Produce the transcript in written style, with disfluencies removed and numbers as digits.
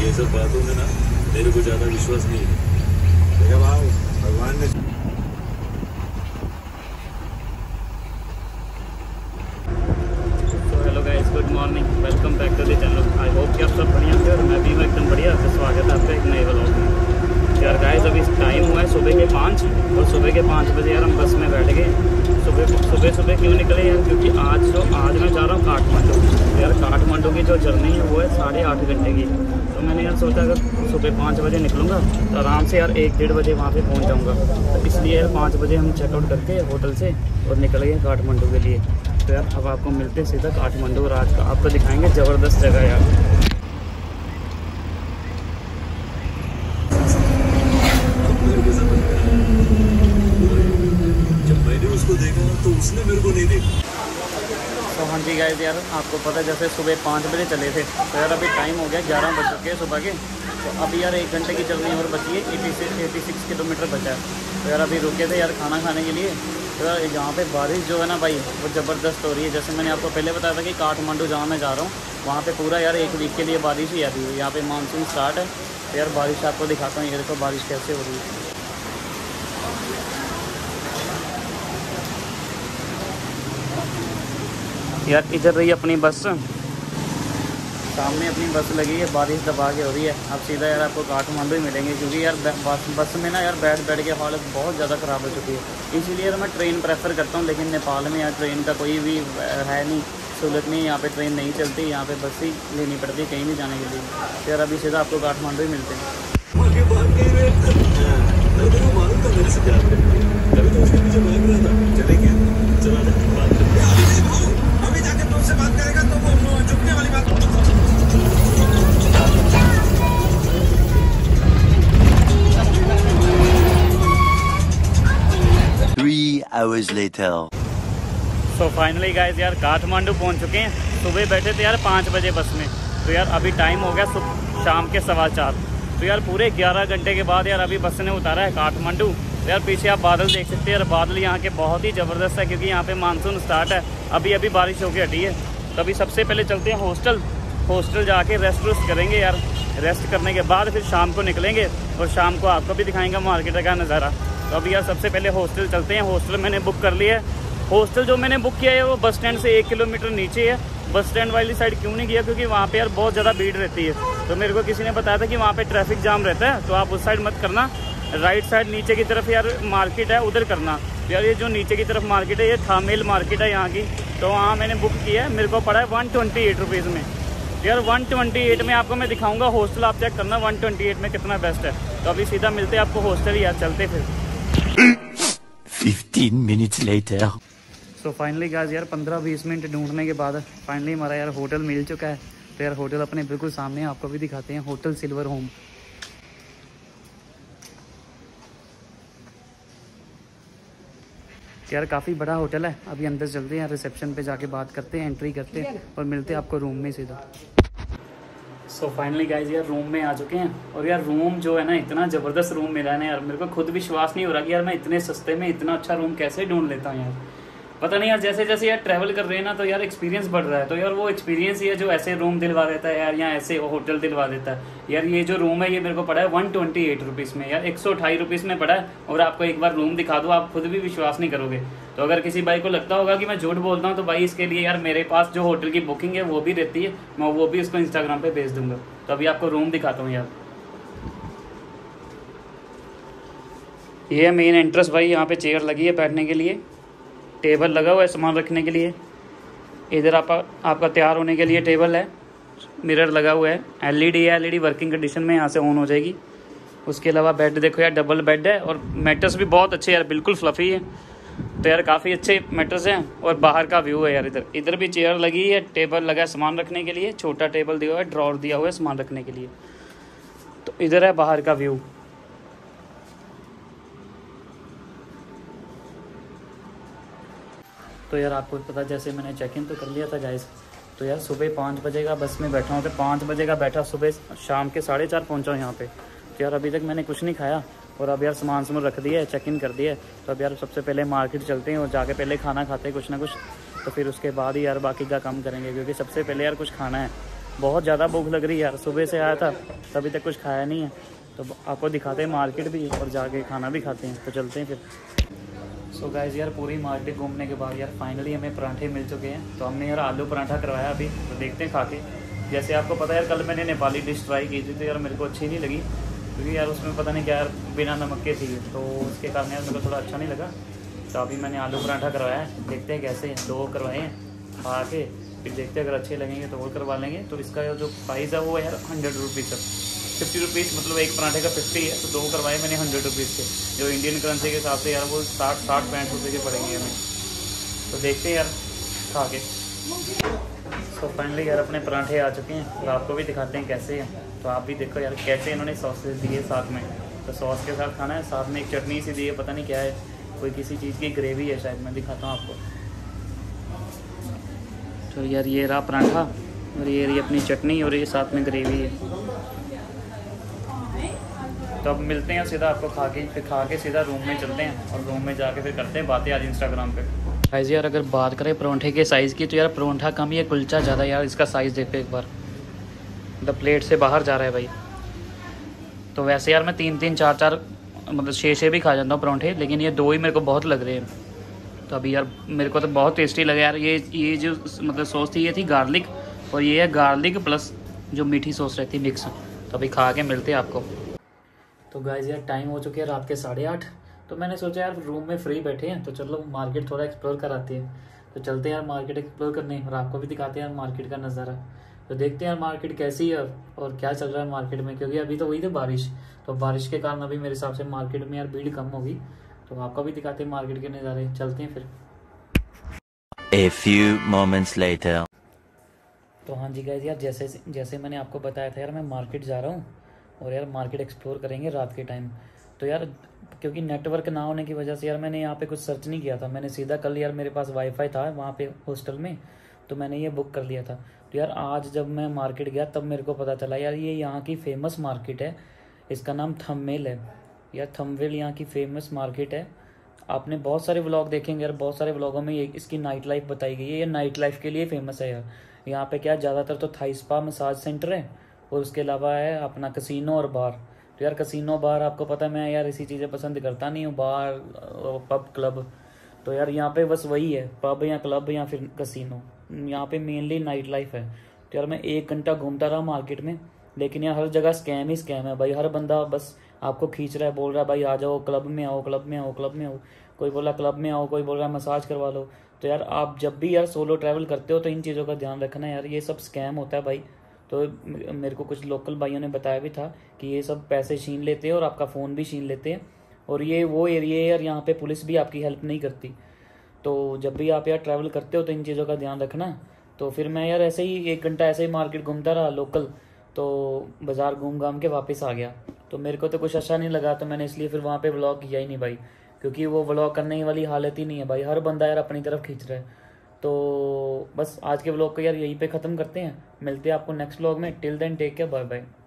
ये सब बातों में ना मेरे को ज्यादा विश्वास नहीं है। भगवान ने hello guys, good morning, welcome back to the channel. I hope कि आप सब बढ़िया होंगे और मैं भी एकदम बढ़िया। तो स्वागत है आपका एक नए व्लॉग में। यार गाइस, अभी टाइम हुआ है सुबह के 5 और सुबह के 5 बजे यार हम बस में बैठ गए। सुबह क्यों निकले यार? क्योंकि आज मैं जा रहा हूँ काठमांडू। यार काठमांडू की जो जर्नी है वो है 8.5 घंटे की। तो मैंने यार सोचा अगर सुबह 5 बजे निकलूँगा तो आराम से यार 1-1.5 बजे वहाँ पे पहुँच जाऊँगा। तो इसलिए यार 5 बजे हम चेकआउट करके होटल से और निकल गए काठमांडू के लिए। तो यार अब आपको मिलते हैं सीधा काठमांडू और आज का आपको दिखाएंगे ज़बरदस्त जगह यार। जब मैंने उसको देखा तो उसने मेरे को नहीं देखा। तो हाँ जी गाइस, यार आपको पता है जैसे सुबह 5 बजे चले थे तो यार अभी टाइम हो गया 11 बज चुके हैं सुबह के। तो अभी यार 1 घंटे की जर्नी और बची है। 86 किलोमीटर बचा है। तो यार अभी रुके थे यार खाना खाने के लिए। तो यार यहाँ पे बारिश जो है ना भाई वो ज़बरदस्त हो रही है। जैसे मैंने आपको पहले बताया था कि काठमांडू जहाँ मैं जा रहा हूँ वहाँ पे पूरा यार 1 वीक के लिए बारिश ही आती है। यहाँ पे मानसून स्टार्ट है। तो यार बारिश आपको दिखाता हूँ। ये देखो बारिश कैसे हो रही है। यार इधर रही अपनी बस, सामने अपनी बस लगी है, बारिश दबा के हो रही है। अब सीधा यार आपको काठमांडू ही मिलेंगे क्योंकि यार बस में ना यार बैठ के हालत बहुत ज़्यादा ख़राब हो चुकी है। इसीलिए यार मैं ट्रेन प्रेफर करता हूँ। लेकिन नेपाल में यार ट्रेन का कोई भी है नहीं, सहूलत नहीं। यहाँ पे ट्रेन नहीं चलती, यहाँ पे बस ही लेनी पड़ती है कहीं भी जाने के लिए। तो यार अभी सीधा आपको काठमांडू ही मिलते हैं। Hours later. So finally guys यार काठमांडू पहुंच चुके हैं। सुबह बैठे थे यार 5 बजे बस में। तो यार अभी टाइम हो गया शाम के 4:15। तो यार पूरे 11 घंटे के बाद यार अभी बस ने उतारा है काठमांडू। तो यार पीछे आप बादल देख सकते हैं यार, बादल यहाँ के बहुत ही ज़बरदस्त है क्योंकि यहाँ पे मानसून स्टार्ट है। अभी बारिश होकर हटी है। तो अभी सबसे पहले चलते हैं हॉस्टल जाके रेस्ट करेंगे यार। रेस्ट करने के बाद फिर शाम को निकलेंगे और शाम को आपको भी दिखाएंगे मार्केट का नज़ारा। तो अभी यार सबसे पहले हॉस्टल चलते हैं। हॉस्टल मैंने बुक कर लिया है। हॉस्टल जो मैंने बुक किया है वो बस स्टैंड से 1 किलोमीटर नीचे है। बस स्टैंड वाली साइड क्यों नहीं किया? क्योंकि वहाँ पे यार बहुत ज़्यादा भीड़ रहती है। तो मेरे को किसी ने बताया था कि वहाँ पे ट्रैफिक जाम रहता है, तो आप उस साइड मत करना। राइट साइड नीचे की तरफ यार मार्केट है, उधर करना। तो यार ये जो नीचे की तरफ मार्केट है ये थामेल मार्केट है यहाँ की। तो वहाँ मैंने बुक किया है। मेरे को पड़ा है 128 रुपीज़ में। यार 128 में आपको मैं दिखाऊँगा हॉस्टल, आप चेक करना 128 में कितना बेस्ट है। तो अभी सीधा मिलते हैं आपको हॉस्टल यार, चलते फिर। 15 minutes later. So finally guys यार 15-20 मिनट ढूंढने के बाद फाइनली हमारा यार होटल मिल चुका है। तो यार होटल अपने बिल्कुल सामने है, आपको भी दिखाते हैं। Hotel silver home. यार काफ़ी बड़ा होटल है। अभी अंदर चलते हैं, रिसेप्शन पे जाके बात करते हैं, एंट्री करते हैं और मिलते हैं आपको रूम में सीधा। सो फाइनली गाइस यार रूम में आ चुके हैं। और यार रूम जो है ना इतना ज़बरदस्त रूम मिला है ना यार, मेरे को खुद विश्वास नहीं हो रहा कि यार मैं इतने सस्ते में इतना अच्छा रूम कैसे ढूंढ लेता हूँ यार। पता नहीं यार, जैसे जैसे यार ट्रैवल कर रहे हैं ना तो यार एक्सपीरियंस बढ़ रहा है। तो यार वो एक्सपीरियंस ही है जो ऐसे रूम दिलवा देता है यार, या ऐसे होटल दिलवा देता है यार। ये जो रूम है ये मेरे को पड़ा है 128 रुपीज़ में यार, 128 रुपीज़ में पड़ा है। और आपको एक बार रूम दिखा दो, आप खुद भी विश्वास नहीं करोगे। तो अगर किसी भाई को लगता होगा कि मैं झूठ बोलता हूँ तो भाई इसके लिए यार मेरे पास जो होटल की बुकिंग है वो भी रहती है, मैं वो भी उसको इंस्टाग्राम पर भेज दूँगा। तो अभी आपको रूम दिखाता हूँ यार। ये है मेन एंट्रेंस भाई, यहाँ पे चेयर लगी है बैठने के लिए, टेबल लगा हुआ है सामान रखने के लिए। इधर आपका तैयार होने के लिए टेबल है, मिरर लगा हुआ है, एलईडी है, एलईडी वर्किंग कंडीशन में यहाँ से ऑन हो जाएगी। उसके अलावा बेड देखो यार, डबल बेड है और मैट्रेस भी बहुत अच्छे यार, बिल्कुल फ्लफी है। तो यार काफ़ी अच्छे मैट्रेस हैं। और बाहर का व्यू है यार, इधर भी चेयर लगी है, टेबल लगा है सामान रखने के लिए, छोटा टेबल दिया हुआ है, ड्रॉर दिया हुआ है सामान रखने के लिए। तो इधर है बाहर का व्यू। तो यार आपको पता, जैसे मैंने चेक इन तो कर लिया था गाइस। तो यार सुबह 5 बजे का बस में बैठा हूँ, तो 5 बजे का बैठा, सुबह शाम के 4:30 पहुँचा हूँ यहाँ पे। तो यार अभी तक मैंने कुछ नहीं खाया और अब यार सामान रख दिया है, चेक इन कर दिया है। तो अब यार सबसे पहले मार्केट चलते हैं और जाके पहले खाना खाते हैं कुछ ना कुछ। तो फिर उसके बाद ही यार बाकी का काम करेंगे, क्योंकि सबसे पहले यार कुछ खाना है। बहुत ज़्यादा भूख लग रही है यार, सुबह से आया था तभी तक कुछ खाया नहीं है। तो आपको दिखाते हैं मार्केट भी और जाके खाना भी खाते हैं, तो चलते हैं फिर। सो गाइस यार पूरी मार्केट घूमने के बाद यार फाइनली हमें पराठे मिल चुके हैं। तो हमने यार आलू पराठा करवाया अभी, तो देखते हैं खा के। जैसे आपको पता है यार, कल मैंने नेपाली डिश ट्राई की थी तो यार मेरे को अच्छी नहीं लगी, क्योंकि यार उसमें पता नहीं क्या यार बिना नमक के थी, तो उसके कारण यार मेरे को थोड़ा अच्छा नहीं लगा। तो अभी मैंने आलू पराठा करवाया है, देखते हैं कैसे हैं। 2 करवाए हैं, खा के फिर देखते हैं, अगर अच्छे लगेंगे तो और करवा लेंगे। तो इसका जो प्राइस है वो है यार 100 रुपीज़ है, 50 रुपीज़, मतलब एक पराठे का 50 है। तो 2 करवाए मैंने 100 रुपीज़ के, जो इंडियन करेंसी के हिसाब से यार वो 60-65 रुपये के पड़ेंगे हमें। तो देखते हैं यार खा के। तो फाइनली यार अपने पराठे आ चुके हैं और आपको भी दिखाते हैं कैसे हैं। तो आप भी देखो यार कैसे इन्होंने सॉसेस दिए साथ में। तो सॉस के साथ खाना है, साथ में एक चटनी सी दी है, पता नहीं क्या है, कोई किसी चीज़ की ग्रेवी है शायद, मैं दिखाता हूँ आपको। तो यार ये रहा पराठा और ये रही अपनी चटनी और ये साथ में ग्रेवी है। तो अब मिलते हैं सीधा आपको खा के, फिर खा के सीधा रूम में चलते हैं और रूम में जाके फिर करते हैं बातें आज इंस्टाग्राम पे। गाइस यार अगर बात करें परोंठे के साइज़ की, तो यार परोंठा कम ही है, कुलचा ज़्यादा। यार इसका साइज़ देखो एक बार, मतलब प्लेट से बाहर जा रहा है भाई। तो वैसे यार मैं 3-3 4-4 मतलब 6-6 भी खा जाता हूँ परोंठे, लेकिन ये 2 ही मेरे को बहुत लग रहे हैं। तो अभी यार मेरे को तो बहुत टेस्टी लगा यार। ये जो मतलब सॉस थी ये थी गार्लिक, और ये है गार्लिक प्लस जो मीठी सॉस रहती है मिक्स। तो अभी खा के मिलते हैं आपको। तो गाइस यार टाइम हो चुके हैं रात के 8:30। तो मैंने सोचा यार रूम में फ्री बैठे हैं तो चलो मार्केट थोड़ा एक्सप्लोर कराते हैं। तो चलते हैं यार मार्केट एक्सप्लोर करने और आपको भी दिखाते हैं यार मार्केट का नज़ारा। तो देखते हैं यार मार्केट कैसी है और क्या चल रहा है मार्केट में, क्योंकि अभी तो हुई थी बारिश, तो बारिश के कारण अभी मेरे हिसाब से मार्केट में यार भीड़ कम होगी। तो आपको भी दिखाते हैं मार्केट के नज़ारे, चलते हैं फिर। A few moments later. तो हाँ जी गाइस यार जैसे मैंने आपको बताया था यार, मैं मार्केट जा रहा हूँ और यार मार्केट एक्सप्लोर करेंगे रात के टाइम। तो यार क्योंकि नेटवर्क ना होने की वजह से यार मैंने यहाँ पे कुछ सर्च नहीं किया था, मैंने सीधा कल यार मेरे पास वाईफाई था वहाँ पे हॉस्टल में, तो मैंने ये बुक कर लिया था। तो यार आज जब मैं मार्केट गया तब मेरे को पता चला यार ये यहाँ की फेमस मार्केट है, इसका नाम थंबमेल है। यार थंबमेल यहाँ की फेमस मार्केट है। आपने बहुत सारे व्लॉग देखेंगे यार, बहुत सारे व्लॉगों में ये इसकी नाइट लाइफ बताई गई है। ये नाइट लाइफ के लिए फेमस है यार। यहाँ पे क्या ज़्यादातर तो थाई स्पा मसाज सेंटर है और उसके अलावा है अपना कसिनो और बार। तो यार कसिनो बार आपको पता है मैं यार ऐसी चीज़ें पसंद करता नहीं हूँ, बार पब क्लब। तो यार यहाँ पे बस वही है, पब या क्लब या फिर कसिनो। यहाँ पे मेनली नाइट लाइफ है। तो यार मैं 1 घंटा घूमता रहा मार्केट में, लेकिन यार हर जगह स्कैम ही स्कैम है भाई। हर बंदा बस आपको खींच रहा है, बोल रहा है भाई आ जाओ क्लब में आओ, क्लब में आओ, क्लब में आओ। कोई बोला क्लब में आओ, कोई बोल रहा है मसाज करवा लो। तो यार आप जब भी यार सोलो ट्रैवल करते हो तो इन चीज़ों का ध्यान रखना यार, ये सब स्कैम होता है भाई। तो मेरे को कुछ लोकल भाइयों ने बताया भी था कि ये सब पैसे छीन लेते हैं और आपका फ़ोन भी छीन लेते हैं। और ये वो एरिया है यार, यहाँ पे पुलिस भी आपकी हेल्प नहीं करती। तो जब भी आप यार ट्रैवल करते हो तो इन चीज़ों का ध्यान रखना। तो फिर मैं यार ऐसे ही 1 घंटा ऐसे ही मार्केट घूमता रहा लोकल, तो बाज़ार घूम घाम के वापस आ गया। तो मेरे को तो कुछ अच्छा नहीं लगा, तो मैंने इसलिए फिर वहाँ पे व्लॉग किया ही नहीं भाई, क्योंकि वो व्लॉग करने वाली हालत ही नहीं है भाई। हर बंदा यार अपनी तरफ खींच रहा है। तो बस आज के व्लॉग को यार यहीं पे ख़त्म करते हैं, मिलते हैं आपको नेक्स्ट व्लॉग में। Till then take care, bye bye.